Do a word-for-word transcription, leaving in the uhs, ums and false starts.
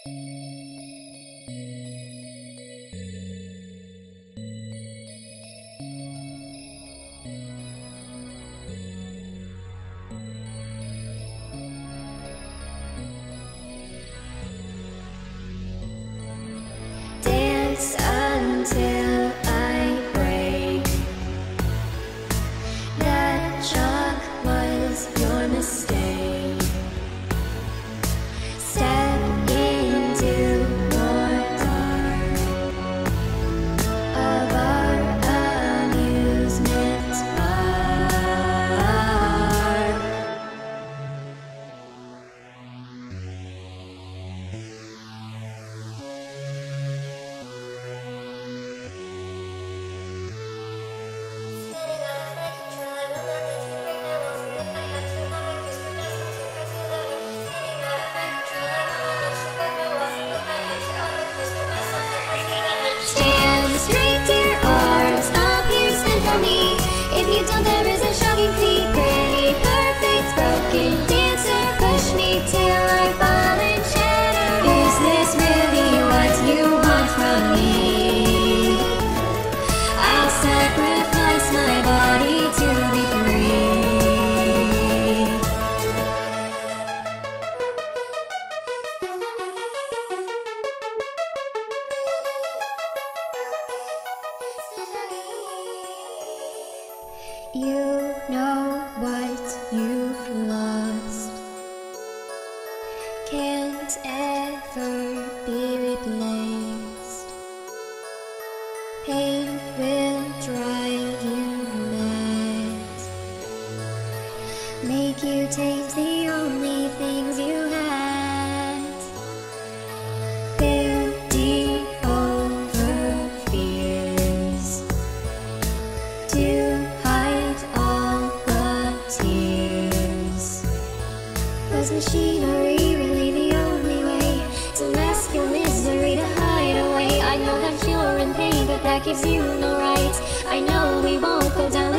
Dance until I break. That shock was your mistake. Step into more dark of our amusement park. Stand straight, dear arms, up here, stand for me. If you don't, there is a shocking feat. Pretty perfect, broken dancer, push me till I fall and shatter. Is this really what you want from me? I'll sacrifice my body to be free. You know what you've lost can't ever be replaced. Pain will drive you mad, make you taint the only things you had. Fifty over fears to hide all the tears. Was machinery really the only way to mask your misery, to hide away? I know that you're in pain, but that gives you no right. I know we won't go down